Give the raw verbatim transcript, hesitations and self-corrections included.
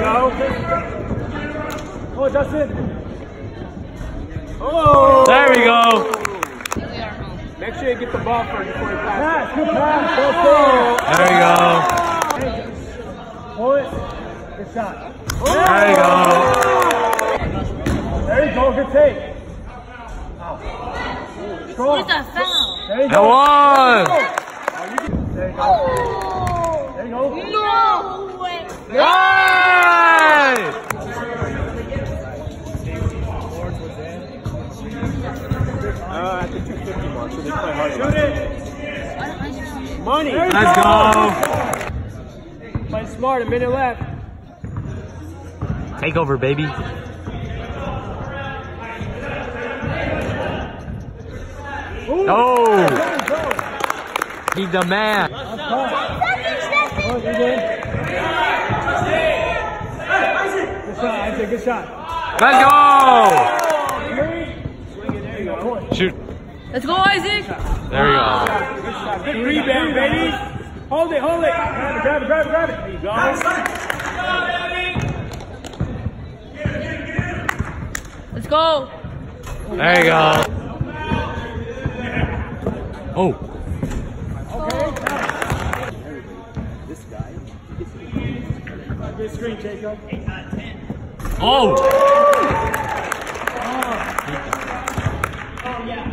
go. Oh, Justin. Oh. There we go. Make sure you get the ball first before you pass. Pass, good pass. There we go. Hold it. Good shot. There you go. There you go. Good take. Strong. Where's that foul? There you That go. one. There you go. There you go. No way. Nice. Uh, at the two fifty mark, so they play harder. Shoot it. Money. Let's go. Play smart, a minute left. Take over, baby. Oh. He's the man. Oh, you did. Good shot, Isaac. Good shot. Let's go. Shoot. Let's go, Isaac. There we go. Good rebound, baby. Hold it, hold it. Grab it, grab it, grab it, grab it. There you go. Let's go. There you go. Oh. Okay. This guy. Good screen, Jacob. Oh. Oh, yeah.